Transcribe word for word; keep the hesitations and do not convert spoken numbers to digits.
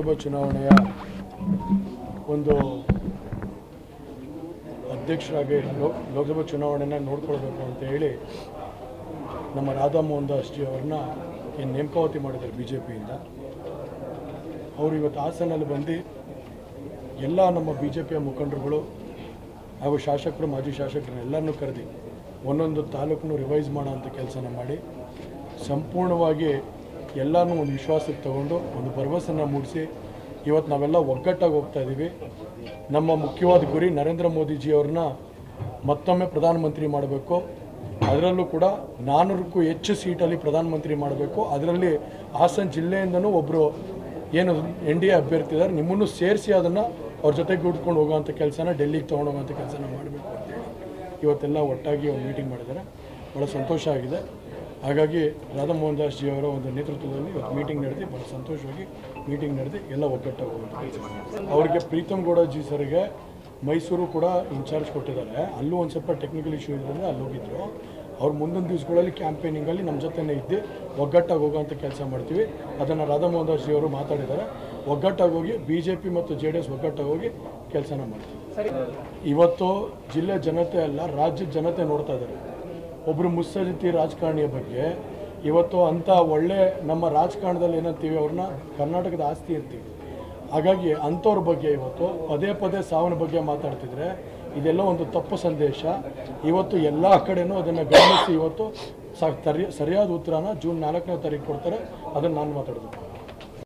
ಲೋಕಸಭಾ ಚುನಾವಣೆಯ ಒಂದು ಅಧ್ಯಕ್ಷರಾಗಿ ಲೋಕಸಭಾ ಚುನಾವಣೆನ ನೋಡ್ಕೊಳ್ಬೇಕು ಅಂತ ಹೇಳಿ ನಮ್ಮ ರಾಧಾ ಮೋಹನ್ ದಾಸ್ ಜಿ ಅವ್ರನ್ನ ಏನು ನೇಮಕಾವತಿ ಮಾಡಿದ್ದಾರೆ ಬಿ ಜೆ ಪಿಯಿಂದ. ಅವರು ಇವತ್ತು ಹಾಸನಲ್ಲಿ ಬಂದು ಎಲ್ಲ ನಮ್ಮ ಬಿ ಜೆ ಪಿಯ ಮುಖಂಡರುಗಳು ಹಾಗೂ ಶಾಸಕರು, ಮಾಜಿ ಶಾಸಕರನ್ನ ಎಲ್ಲರನ್ನೂ ಕರೆದು ಒಂದೊಂದು ತಾಲೂಕನ್ನು ರಿವೈಸ್ ಮಾಡೋ ಅಂಥ ಕೆಲಸನ ಮಾಡಿ ಸಂಪೂರ್ಣವಾಗಿ ಎಲ್ಲನೂ ಒಂದು ವಿಶ್ವಾಸಕ್ಕೆ ತಗೊಂಡು ಒಂದು ಭರವಸೆನ ಮೂಡಿಸಿ ಇವತ್ತು ನಾವೆಲ್ಲ ಒಗ್ಗಟ್ಟಾಗಿ ಹೋಗ್ತಾ ಇದ್ದೀವಿ. ನಮ್ಮ ಮುಖ್ಯವಾದ ಗುರಿ ನರೇಂದ್ರ ಮೋದಿಜಿಯವ್ರನ್ನ ಮತ್ತೊಮ್ಮೆ ಪ್ರಧಾನಮಂತ್ರಿ ಮಾಡಬೇಕು. ಅದರಲ್ಲೂ ಕೂಡ ನಾನ್ನೂರಕ್ಕೂ ಹೆಚ್ಚು ಸೀಟಲ್ಲಿ ಪ್ರಧಾನಮಂತ್ರಿ ಮಾಡಬೇಕು. ಅದರಲ್ಲಿ ಹಾಸನ ಜಿಲ್ಲೆಯಿಂದನೂ ಒಬ್ಬರು ಏನು ಎನ್ ಡಿ ಎ ಅಭ್ಯರ್ಥಿ ಇದ್ದಾರೆ, ನಿಮ್ಮನ್ನು ಸೇರಿಸಿ ಅದನ್ನು ಅವ್ರ ಜೊತೆಗೆ ಹುಡ್ಕೊಂಡು ಹೋಗೋವಂಥ ಕೆಲಸನ ಡೆಲ್ಲಿಗೆ ತೊಗೊಂಡೋಗೋವಂಥ ಕೆಲಸನ ಮಾಡಬೇಕು ಅಂತೇಳಿ ಇವತ್ತೆಲ್ಲ ಒಟ್ಟಾಗಿ ಒಂದು ಮೀಟಿಂಗ್ ಮಾಡಿದ್ದಾರೆ. ಭಾಳ ಸಂತೋಷ ಆಗಿದೆ. ಹಾಗಾಗಿ ರಾಧಾ ಮೋಹನ್ ದಾಸ್ ಜಿ ಅವರ ಒಂದು ನೇತೃತ್ವದಲ್ಲಿ ಇವತ್ತು ಮೀಟಿಂಗ್ ನಡೆದು ಭಾಳ ಸಂತೋಷವಾಗಿ ಮೀಟಿಂಗ್ ನಡೆದು ಎಲ್ಲ ಒಗ್ಗಟ್ಟಾಗಿ ಹೋಗುವಂಥ ಕೆಲಸ. ಅವರಿಗೆ ಪ್ರೀತಮ್ ಗೌಡ ಜಿ ಸರ್ಗೆ ಮೈಸೂರು ಕೂಡ ಇನ್ಚಾರ್ಜ್ ಕೊಟ್ಟಿದ್ದಾರೆ. ಅಲ್ಲೂ ಒಂದು ಸ್ವಲ್ಪ ಟೆಕ್ನಿಕಲ್ ಇಶ್ಯೂ ಇದ್ದರೆ ಅಲ್ಲಿ ಹೋಗಿದ್ರು. ಅವ್ರು ಮುಂದೊಂದು ದಿವಸಗಳಲ್ಲಿ ಕ್ಯಾಂಪೇನಿಂಗಲ್ಲಿ ನಮ್ಮ ಜೊತೆನೇ ಇದ್ದು ಒಗ್ಗಟ್ಟಾಗಿ ಹೋಗೋವಂಥ ಕೆಲಸ ಮಾಡ್ತೀವಿ. ಅದನ್ನು ರಾಧಾ ಮೋಹನ್ ದಾಸ್ ಜಿ ಅವರು ಮಾತಾಡಿದ್ದಾರೆ. ಒಗ್ಗಟ್ಟಾಗಿ ಹೋಗಿ ಬಿ ಜೆ ಪಿ ಮತ್ತು ಜೆ ಡಿ ಎಸ್ ಒಗ್ಗಟ್ಟಾಗಿ ಹೋಗಿ ಕೆಲಸನ ಮಾಡ್ತೀವಿ. ಇವತ್ತು ಜಿಲ್ಲೆ ಜನತೆ ಅಲ್ಲ, ರಾಜ್ಯದ ಜನತೆ ನೋಡ್ತಾ ಇದ್ದಾರೆ ಒಬ್ಬರು ಮುತ್ಸದ್ದಿ ರಾಜಕಾರಣಿಯ ಬಗ್ಗೆ. ಇವತ್ತು ಅಂಥ ಒಳ್ಳೆ ನಮ್ಮ ರಾಜಕಾರಣದಲ್ಲಿ ಏನಂತೀವಿ, ಅವ್ರನ್ನ ಕರ್ನಾಟಕದ ಆಸ್ತಿ ಇರ್ತೀವಿ. ಹಾಗಾಗಿ ಅಂಥವ್ರ ಬಗ್ಗೆ ಇವತ್ತು ಪದೇ ಪದೇ ಸಾವಿನ ಬಗ್ಗೆ ಮಾತಾಡ್ತಿದ್ರೆ ಇದೆಲ್ಲ ಒಂದು ತಪ್ಪು ಸಂದೇಶ. ಇವತ್ತು ಎಲ್ಲ ಕಡೆನೂ ಅದನ್ನು ಗಮನಿಸಿ ಇವತ್ತು ಸರಿಯಾದ ಉತ್ತರನ ಜೂನ್ ನಾಲ್ಕನೇ ತಾರೀಕು ಕೊಡ್ತಾರೆ. ಅದನ್ನು ನಾನು ಮಾತಾಡೋದು.